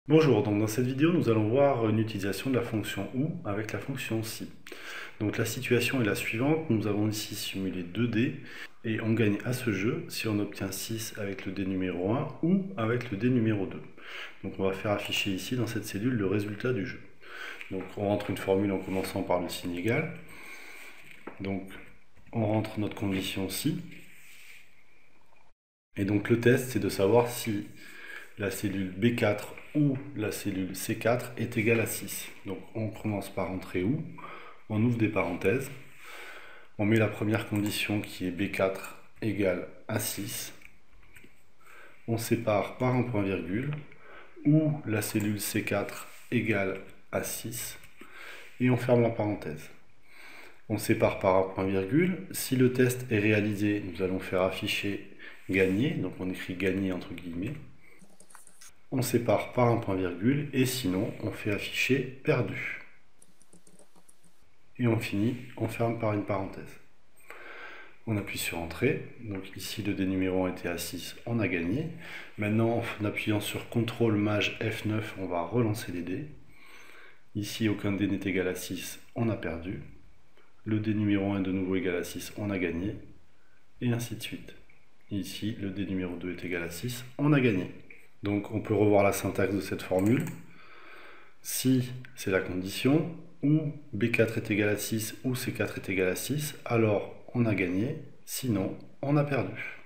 Bonjour, donc dans cette vidéo nous allons voir une utilisation de la fonction OU avec la fonction SI. Donc la situation est la suivante, nous avons ici simulé 2 dés et on gagne à ce jeu si on obtient 6 avec le dé numéro 1 ou avec le dé numéro 2. Donc on va faire afficher ici dans cette cellule le résultat du jeu. Donc on rentre une formule en commençant par le signe égal. Donc on rentre notre condition SI. Et donc le test c'est de savoir si la cellule B4 ou la cellule C4 est égale à 6. Donc on commence par entrer OU, on ouvre des parenthèses, on met la première condition qui est B4 égale à 6, on sépare par un point virgule, ou la cellule C4 égale à 6, et on ferme la parenthèse. On sépare par un point virgule. Si le test est réalisé, nous allons faire afficher gagné, donc on écrit gagné entre guillemets. On sépare par un point virgule et sinon on fait afficher perdu. Et on finit, on ferme par une parenthèse. On appuie sur entrée, donc ici le dé numéro 1 était à 6, on a gagné. Maintenant en appuyant sur CTRL MAJ F9, on va relancer les dés. Ici aucun dé n'est égal à 6, on a perdu. Le dé numéro 1 est de nouveau égal à 6, on a gagné. Et ainsi de suite. Ici le dé numéro 2 est égal à 6, on a gagné. Donc on peut revoir la syntaxe de cette formule. Si c'est la condition, ou B4 est égal à 6 ou C4 est égal à 6, alors on a gagné, sinon on a perdu.